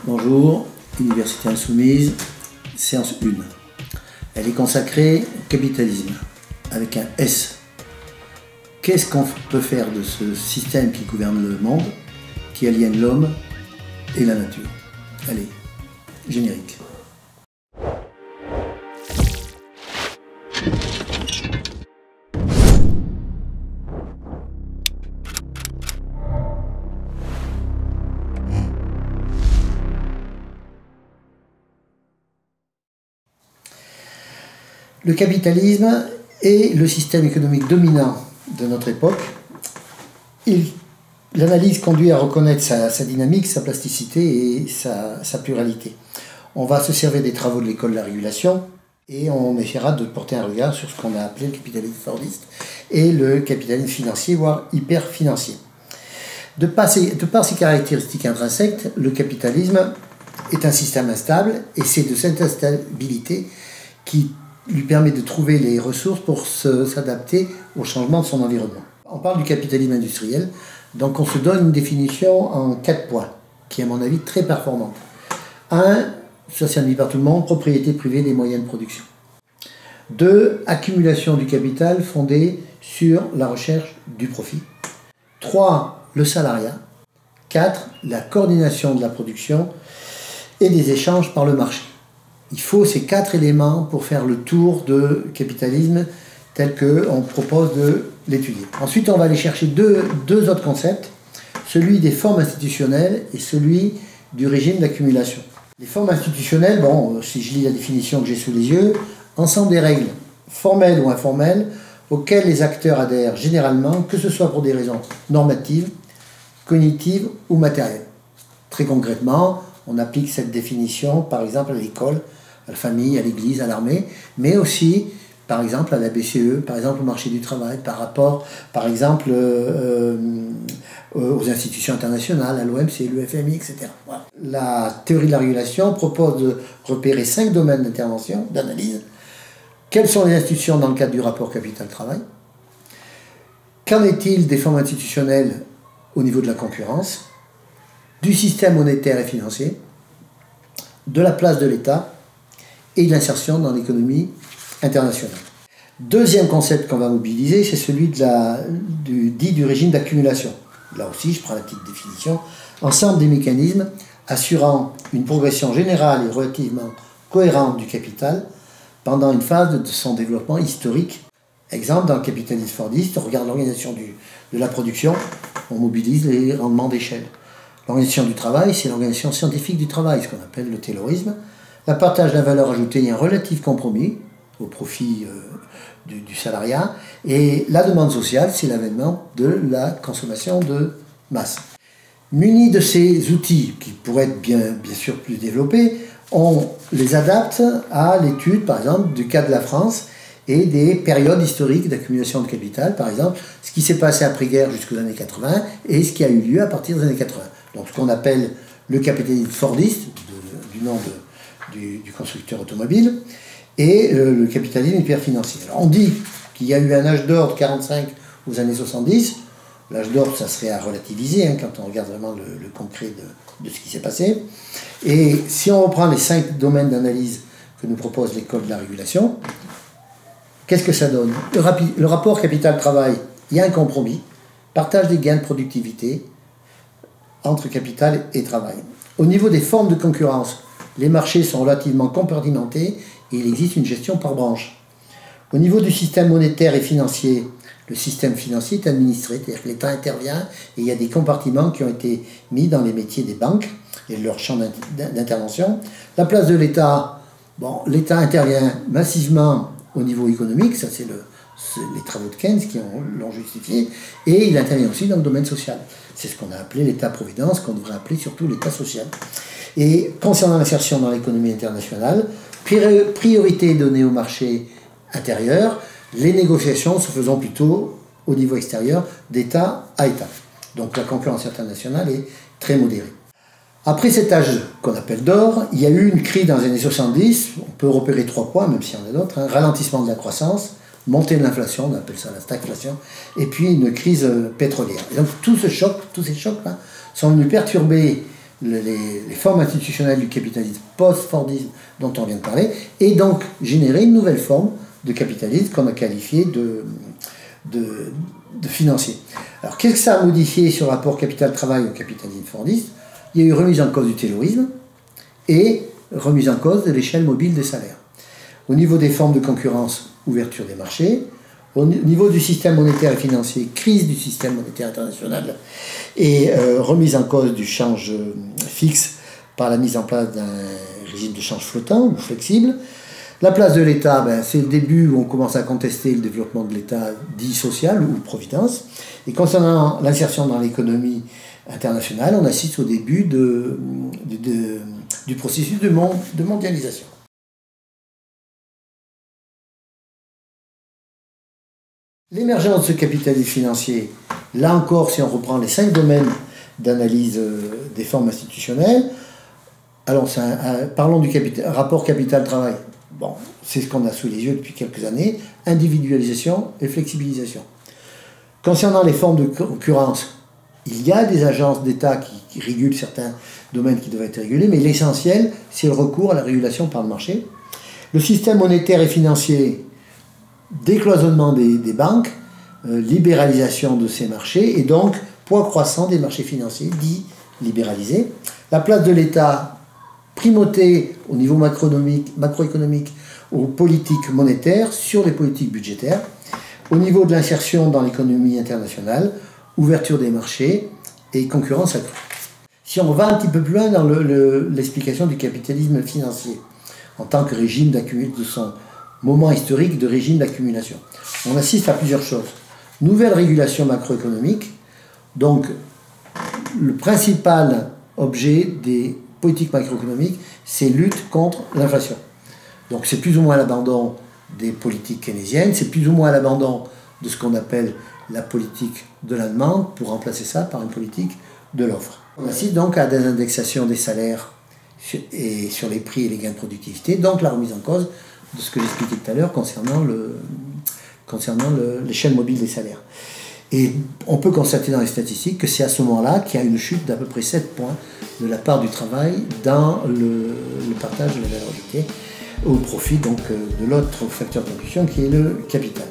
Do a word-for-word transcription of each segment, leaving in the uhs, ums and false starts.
Bonjour, Université Insoumise, séance un. Elle est consacrée au capitalisme, avec un S. Qu'est-ce qu'on peut faire de ce système qui gouverne le monde, qui aliène l'homme et la nature? Allez, générique. Le capitalisme est le système économique dominant de notre époque. L'analyse conduit à reconnaître sa, sa dynamique, sa plasticité et sa, sa pluralité. On va se servir des travaux de l'école de la régulation et on essaiera de porter un regard sur ce qu'on a appelé le capitalisme fordiste et le capitalisme financier, voire hyper-financier. De par, ses, de par ses caractéristiques intrinsèques, le capitalisme est un système instable et c'est de cette instabilité qui lui permet de trouver les ressources pour s'adapter au changement de son environnement. On parle du capitalisme industriel, donc on se donne une définition en quatre points, qui est à mon avis très performante. un. Ça c'est admis par tout le monde, propriété privée des moyens de production. deux. Accumulation du capital fondée sur la recherche du profit. trois. Le salariat. quatre. La coordination de la production et des échanges par le marché. Il faut ces quatre éléments pour faire le tour de capitalisme tel qu'on propose de l'étudier. Ensuite, on va aller chercher deux, deux autres concepts, celui des formes institutionnelles et celui du régime d'accumulation. Les formes institutionnelles, bon, si je lis la définition que j'ai sous les yeux, ensemble des règles formelles ou informelles auxquelles les acteurs adhèrent généralement, que ce soit pour des raisons normatives, cognitives ou matérielles. Très concrètement, on applique cette définition, par exemple, à l'école, à la famille, à l'église, à l'armée, mais aussi, par exemple, à la B C E, par exemple au marché du travail, par rapport, par exemple, euh, euh, aux institutions internationales, à l'O M C, l'U F M I, et cetera. Voilà. La théorie de la régulation propose de repérer cinq domaines d'intervention, d'analyse. Quelles sont les institutions dans le cadre du rapport capital-travail? Qu'en est-il des formes institutionnelles au niveau de la concurrence, du système monétaire et financier, de la place de l'État et de l'insertion dans l'économie internationale. Deuxième concept qu'on va mobiliser, c'est celui de la, du, dit du régime d'accumulation. Là aussi, je prends la petite définition. Ensemble des mécanismes assurant une progression générale et relativement cohérente du capital pendant une phase de son développement historique. Exemple, dans le capitalisme fordiste, on regarde l'organisation de la production, on mobilise les rendements d'échelle. L'organisation du travail, c'est l'organisation scientifique du travail, ce qu'on appelle le taylorisme. La partage de la valeur ajoutée est un relatif compromis au profit euh, du, du salariat. Et la demande sociale, c'est l'avènement de la consommation de masse. Munis de ces outils, qui pourraient être bien, bien sûr plus développés, on les adapte à l'étude, par exemple, du cas de la France et des périodes historiques d'accumulation de capital, par exemple, ce qui s'est passé après-guerre jusqu'aux années quatre-vingts et ce qui a eu lieu à partir des années quatre-vingts. Donc ce qu'on appelle le capitalisme fordiste, de, du nom de, du, du constructeur automobile, et euh, le capitalisme hyper-financier. Alors on dit qu'il y a eu un âge d'or de quarante-cinq aux années soixante-dix. L'âge d'or, ça serait à relativiser hein, quand on regarde vraiment le, le concret de, de ce qui s'est passé. Et si on reprend les cinq domaines d'analyse que nous propose l'école de la régulation, qu'est-ce que ça donne? Le, rapi- le rapport capital-travail, il y a un compromis, partage des gains de productivité entre capital et travail. Au niveau des formes de concurrence, les marchés sont relativement compartimentés et il existe une gestion par branche. Au niveau du système monétaire et financier, le système financier est administré, c'est-à-dire que l'État intervient et il y a des compartiments qui ont été mis dans les métiers des banques et leur champ d'intervention. La place de l'État, bon, l'État intervient massivement au niveau économique, ça c'est le, les travaux de Keynes qui l'ont justifié, et il intervient aussi dans le domaine social. C'est ce qu'on a appelé l'État-providence, qu'on devrait appeler surtout l'État social. Et concernant l'insertion dans l'économie internationale, priorité donnée au marché intérieur, les négociations se faisant plutôt au niveau extérieur d'État à État. Donc la concurrence internationale est très modérée. Après cet âge qu'on appelle d'or, il y a eu une crise dans les années soixante-dix, on peut repérer trois points, même s'il y en a d'autres, un ralentissement de la croissance, montée de l'inflation, on appelle ça la stagflation, et puis une crise pétrolière. Et donc tout ce choc, tous ces chocs là, sont venus perturber les, les formes institutionnelles du capitalisme post-fordisme dont on vient de parler, et donc générer une nouvelle forme de capitalisme qu'on a qualifié de, de, de financier. Alors qu'est-ce que ça a modifié sur le rapport capital-travail au capitalisme fordiste? Il y a eu remise en cause du taylorisme et remise en cause de l'échelle mobile des salaires. Au niveau des formes de concurrence, ouverture des marchés. Au niveau du système monétaire et financier, crise du système monétaire international et euh, remise en cause du change fixe par la mise en place d'un régime de change flottant ou flexible. La place de l'État, ben, c'est le début où on commence à contester le développement de l'État dit social ou providence. Et concernant l'insertion dans l'économie internationale, on assiste au début de, de, de, du processus de, monde, de mondialisation. L'émergence de ce capitalisme financier, là encore, si on reprend les cinq domaines d'analyse des formes institutionnelles, alors un, un, parlons du capital, rapport capital-travail. Bon, c'est ce qu'on a sous les yeux depuis quelques années, individualisation et flexibilisation. Concernant les formes de concurrence, il y a des agences d'État qui, qui régulent certains domaines qui doivent être régulés, mais l'essentiel, c'est le recours à la régulation par le marché. Le système monétaire et financier, décloisonnement des, des banques, euh, libéralisation de ces marchés et donc poids croissant des marchés financiers dits libéralisés. La place de l'État, primauté au niveau macroéconomique, macroéconomique aux politiques monétaires sur les politiques budgétaires. Au niveau de l'insertion dans l'économie internationale, ouverture des marchés et concurrence accrue. Si on va un petit peu plus loin dans l'explication le, le, du capitalisme financier en tant que régime d'accumulation de son moment historique de régime d'accumulation. On assiste à plusieurs choses. Nouvelle régulation macroéconomique, donc le principal objet des politiques macroéconomiques, c'est lutte contre l'inflation. Donc c'est plus ou moins l'abandon des politiques keynésiennes, c'est plus ou moins l'abandon de ce qu'on appelle la politique de la demande pour remplacer ça par une politique de l'offre. On assiste donc à des indexations des salaires et sur les prix et les gains de productivité, donc la remise en cause de ce que j'expliquais tout à l'heure concernant le, concernant l'échelle mobile des salaires. Et on peut constater dans les statistiques que c'est à ce moment-là qu'il y a une chute d'à peu près sept points de la part du travail dans le, le partage de la valeur ajoutée au profit donc de l'autre facteur de production qui est le capital.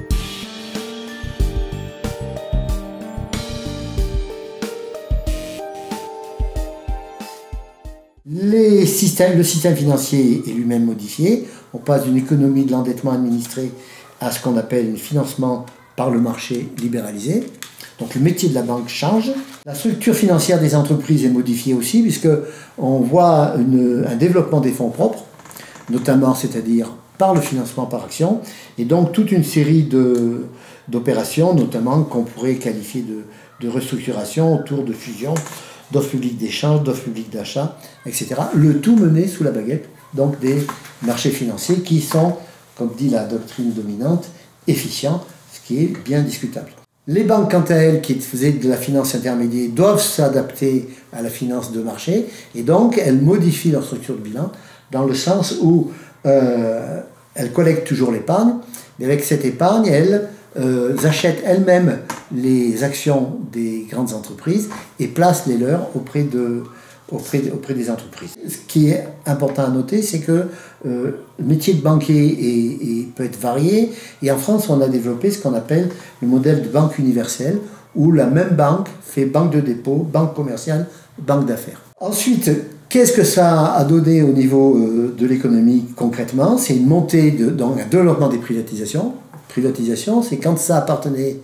Les systèmes, le système financier est lui-même modifié. On passe d'une économie de l'endettement administré à ce qu'on appelle un financement par le marché libéralisé. Donc le métier de la banque change. La structure financière des entreprises est modifiée aussi, puisqu'on voit une, un développement des fonds propres, notamment, c'est-à-dire par le financement par action, et donc toute une série de, d'opérations, notamment qu'on pourrait qualifier de, de restructuration autour de fusion, d'offres publiques d'échange, d'offres publiques d'achat, et cetera. Le tout mené sous la baguette donc des marchés financiers qui sont, comme dit la doctrine dominante, efficients, ce qui est bien discutable. Les banques, quant à elles, qui faisaient de la finance intermédiaire, doivent s'adapter à la finance de marché, et donc elles modifient leur structure de bilan dans le sens où euh, elles collectent toujours l'épargne, mais avec cette épargne, elles euh, achètent elles-mêmes les actions des grandes entreprises et placent les leurs auprès, de, auprès, de, auprès des entreprises. Ce qui est important à noter, c'est que euh, le métier de banquier est, est, peut être varié, et en France, on a développé ce qu'on appelle le modèle de banque universelle, où la même banque fait banque de dépôt, banque commerciale, banque d'affaires. Ensuite, qu'est-ce que ça a donné au niveau euh, de l'économie concrètement? C'est une montée, de, donc un développement des privatisations. Privatisation, c'est quand ça appartenait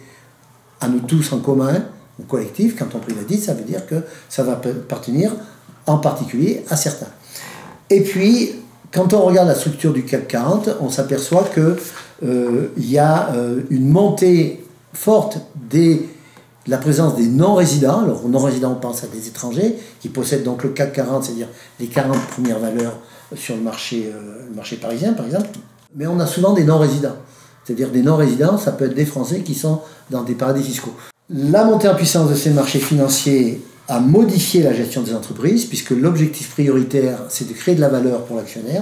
à nous tous en commun, au collectif. Quand on privatise, ça veut dire que ça va appartenir en particulier à certains. Et puis, quand on regarde la structure du CAC quarante, on s'aperçoit qu'il euh, y a euh, une montée forte des, de la présence des non-résidents. Alors, aux non-résidents, on pense à des étrangers qui possèdent donc le CAC quarante, c'est-à-dire les quarante premières valeurs sur le marché, euh, le marché parisien, par exemple. Mais on a souvent des non-résidents. C'est-à-dire des non-résidents, ça peut être des Français qui sont dans des paradis fiscaux. La montée en puissance de ces marchés financiers a modifié la gestion des entreprises, puisque l'objectif prioritaire, c'est de créer de la valeur pour l'actionnaire,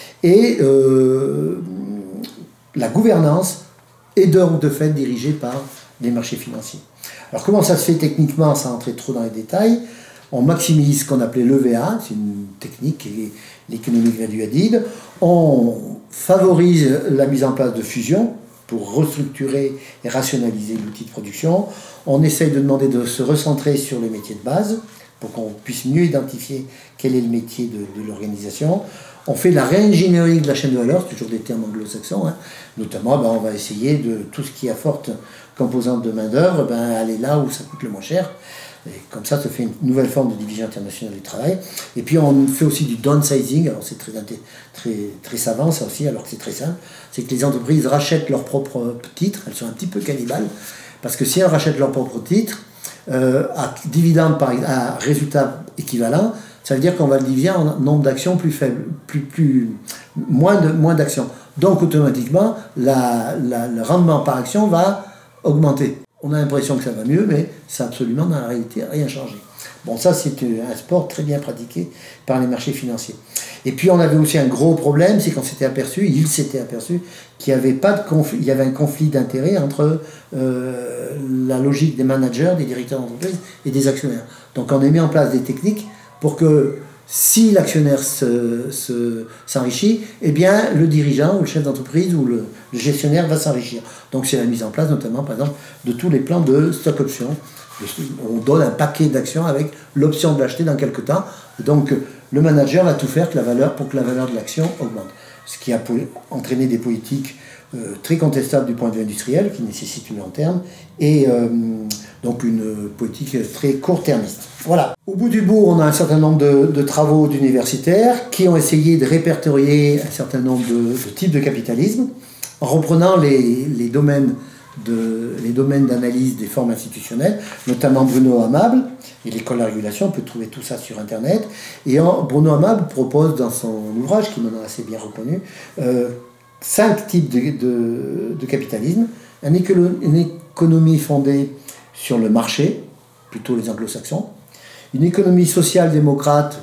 et euh, la gouvernance est donc de fait dirigée par les marchés financiers. Alors comment ça se fait techniquement, sans entrer trop dans les détails? On maximise ce qu'on appelait l'E V A, c'est une technique qui est l'économie graduated. On favorise la mise en place de fusion pour restructurer et rationaliser l'outil de production. On essaye de demander de se recentrer sur les métiers de base pour qu'on puisse mieux identifier quel est le métier de, de l'organisation. On fait de la réingénierie de la chaîne de valeur, c'est toujours des termes anglo-saxons, hein. Notamment ben, on va essayer de tout ce qui a forte composante de main-d'œuvre, ben, aller là où ça coûte le moins cher. Et comme ça, ça fait une nouvelle forme de division internationale du travail. Et puis on fait aussi du downsizing, alors c'est très, très, très savant ça aussi, alors que c'est très simple. C'est que les entreprises rachètent leurs propres titres, elles sont un petit peu cannibales, parce que si elles rachètent leurs propres titres, euh, à dividende par à résultat équivalent, ça veut dire qu'on va le diviser en nombre d'actions plus faible, plus, plus, moins de moins d'actions. Donc automatiquement, la, la, le rendement par action va augmenter. On a l'impression que ça va mieux, mais ça n'a absolument dans la réalité rien changé. Bon, ça c'est un sport très bien pratiqué par les marchés financiers. Et puis on avait aussi un gros problème, c'est qu'on s'était aperçu, il s'était aperçu qu'il y avait pas de conflit, il y avait un conflit d'intérêts entre euh, la logique des managers, des directeurs d'entreprise et des actionnaires. Donc on a mis en place des techniques pour que si l'actionnaire s'enrichit, se, se, eh bien le dirigeant ou le chef d'entreprise ou le, le gestionnaire va s'enrichir. Donc c'est la mise en place notamment par exemple de tous les plans de stock option. On donne un paquet d'actions avec l'option de l'acheter dans quelques temps. Donc le manager va tout faire que la valeur, pour que la valeur de l'action augmente. Ce qui a entraîné des politiques euh, très contestables du point de vue industriel, qui nécessitent du long terme, et euh, donc une politique très court-termiste. Voilà. Au bout du bout, on a un certain nombre de, de travaux d'universitaires qui ont essayé de répertorier un certain nombre de, de types de capitalisme, en reprenant les, les domaines de, les domaines d'analyse des formes institutionnelles, notamment Bruno Amable et l'école de la régulation. On peut trouver tout ça sur Internet. Et en, Bruno Amable propose dans son ouvrage, qui maintenant assez bien reconnu, euh, cinq types de, de, de capitalisme. Un écolo, une économie fondée sur le marché, plutôt les anglo-saxons, une économie social-démocrate,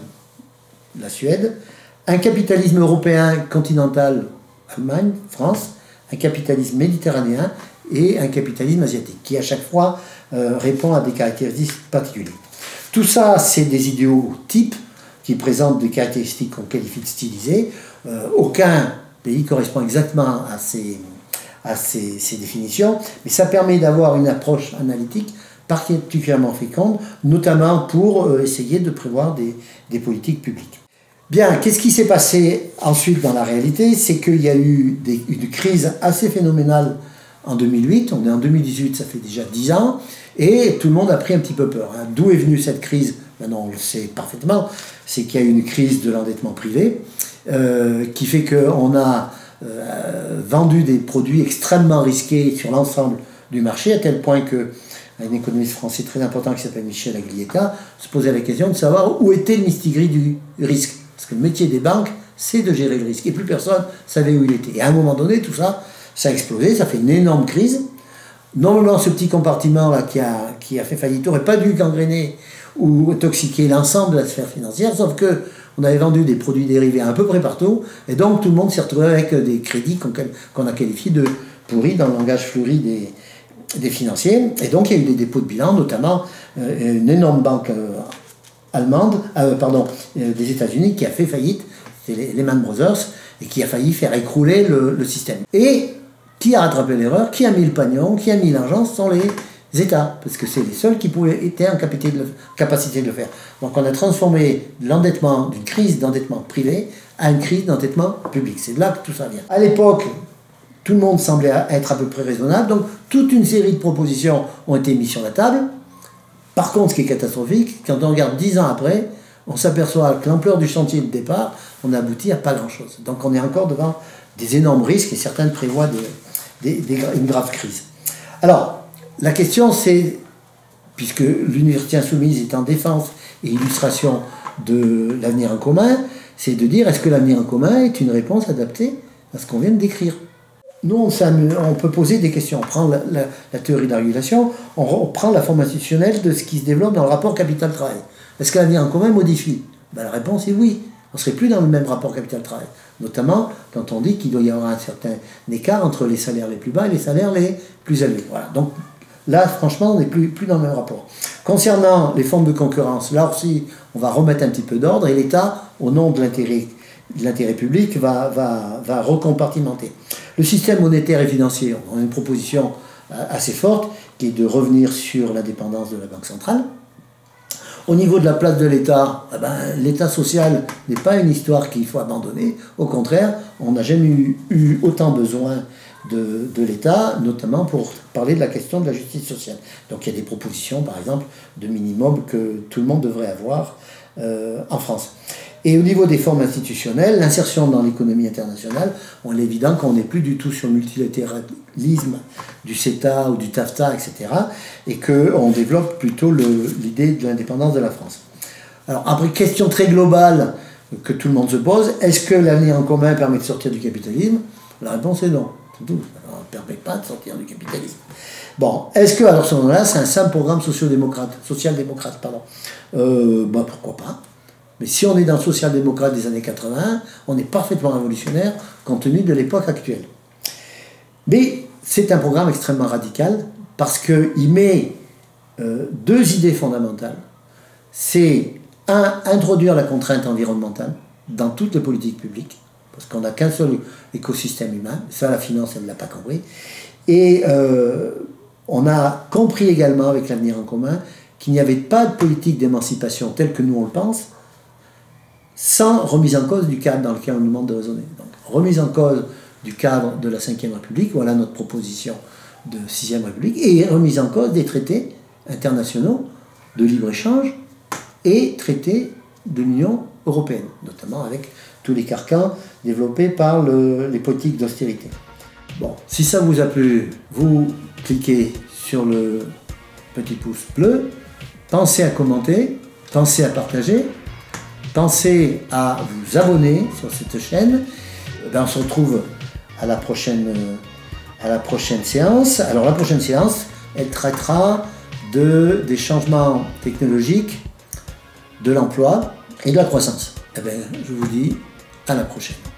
la Suède, un capitalisme européen continental, Allemagne, France, un capitalisme méditerranéen et un capitalisme asiatique, qui à chaque fois euh, répond à des caractéristiques particulières. Tout ça, c'est des idéaux types qui présentent des caractéristiques qu'on qualifie de stylisées. Euh, aucun pays correspond exactement à ces, à ces, ces définitions, mais ça permet d'avoir une approche analytique particulièrement féconde, notamment pour euh, essayer de prévoir des, des politiques publiques. Bien, qu'est-ce qui s'est passé ensuite dans la réalité? C'est qu'il y a eu des, une crise assez phénoménale en deux mille huit, on est en deux mille dix-huit, ça fait déjà dix ans, et tout le monde a pris un petit peu peur. Hein. D'où est venue cette crise? Maintenant on le sait parfaitement, c'est qu'il y a eu une crise de l'endettement privé, euh, qui fait qu'on a euh, vendu des produits extrêmement risqués sur l'ensemble du marché, à tel point que un économiste français très important qui s'appelle Michel Aglietta se posait la question de savoir où était le mistigris du risque. Parce que le métier des banques, c'est de gérer le risque. Et plus personne savait où il était. Et à un moment donné, tout ça, ça a explosé, ça fait une énorme crise. Normalement, ce petit compartiment-là qui a, qui a fait faillite n'aurait pas dû gangréner ou toxiquer l'ensemble de la sphère financière, sauf que on avait vendu des produits dérivés à peu près partout, et donc tout le monde s'est retrouvé avec des crédits qu'on qu'on a qualifiés de pourris dans le langage fleuri des, des financiers. Et donc il y a eu des dépôts de bilan, notamment euh, une énorme banque euh, allemande, euh, pardon, euh, des États-Unis qui a fait faillite, c'est les Lehman Brothers, et qui a failli faire écrouler le, le système. Et qui a rattrapé l'erreur, qui a mis le pognon, qui a mis l'argent, ce sont les États, parce que c'est les seuls qui pouvaient être en capacité de, le, capacité de le faire. Donc on a transformé l'endettement d'une crise d'endettement privé à une crise d'endettement public. C'est de là que tout ça vient. À l'époque, tout le monde semblait être à peu près raisonnable, donc toute une série de propositions ont été mises sur la table. Par contre, ce qui est catastrophique, quand on regarde dix ans après, on s'aperçoit que l'ampleur du chantier de départ, on a abouti à pas grand-chose. Donc on est encore devant des énormes risques et certains prévoient des, des, des, une grave crise. Alors, la question c'est, puisque l'Université Insoumise est en défense et illustration de l'avenir en commun, c'est de dire est-ce que l'avenir en commun est une réponse adaptée à ce qu'on vient de décrire. Nous, on, on peut poser des questions. On prend la, la, la théorie de la régulation, on, on prend la forme institutionnelle de ce qui se développe dans le rapport capital-travail. Est-ce que l'avenir en commun modifie? Ben, la réponse est oui. On ne serait plus dans le même rapport capital-travail. Notamment quand on dit qu'il doit y avoir un certain écart entre les salaires les plus bas et les salaires les plus élevés. Voilà. Donc, Là, franchement, on n'est plus, plus dans le même rapport. Concernant les formes de concurrence, là aussi, on va remettre un petit peu d'ordre et l'État, au nom de l'intérêt de l'intérêt public, va, va, va recompartimenter. Le système monétaire et financier, on a une proposition assez forte qui est de revenir sur l'indépendance de la Banque centrale. Au niveau de la place de l'État, eh ben, l'État social n'est pas une histoire qu'il faut abandonner. Au contraire, on n'a jamais eu, eu autant besoin de, de l'État, notamment pour parler de la question de la justice sociale. Donc il y a des propositions, par exemple, de minimum que tout le monde devrait avoir euh, en France. Et au niveau des formes institutionnelles, l'insertion dans l'économie internationale, on est évident qu'on n'est plus du tout sur le multilatéralisme du CETA ou du TAFTA, et cetera, et qu'on développe plutôt l'idée de l'indépendance de la France. Alors, après, question très globale que tout le monde se pose, est-ce que l'avenir en commun permet de sortir du capitalisme? La réponse est non. C'est tout. Alors, on ne permet pas de sortir du capitalisme. Bon, est-ce que, alors, ce moment-là, c'est un simple programme social-démocrate, social-démocrate, pardon. Euh, bah, pourquoi pas? Mais si on est dans le social-démocrate des années quatre-vingt, on est parfaitement révolutionnaire compte tenu de l'époque actuelle. Mais c'est un programme extrêmement radical parce qu'il met euh, deux idées fondamentales. C'est, un, introduire la contrainte environnementale dans toutes les politiques publiques, parce qu'on n'a qu'un seul écosystème humain, ça la finance elle ne l'a pas compris, et euh, on a compris également avec l'avenir en commun qu'il n'y avait pas de politique d'émancipation telle que nous on le pense, sans remise en cause du cadre dans lequel on nous demande de raisonner. Donc, remise en cause du cadre de la cinquième République, voilà notre proposition de sixième République, et remise en cause des traités internationaux de libre-échange et traités de l'Union européenne, notamment avec tous les carcans développés par le, les politiques d'austérité. Bon, si ça vous a plu, vous cliquez sur le petit pouce bleu, pensez à commenter, pensez à partager, pensez à vous abonner sur cette chaîne. Ben, on se retrouve à la, prochaine, à la prochaine séance. Alors la prochaine séance, elle traitera de, des changements technologiques, de l'emploi et de la croissance. Eh bien, je vous dis à la prochaine.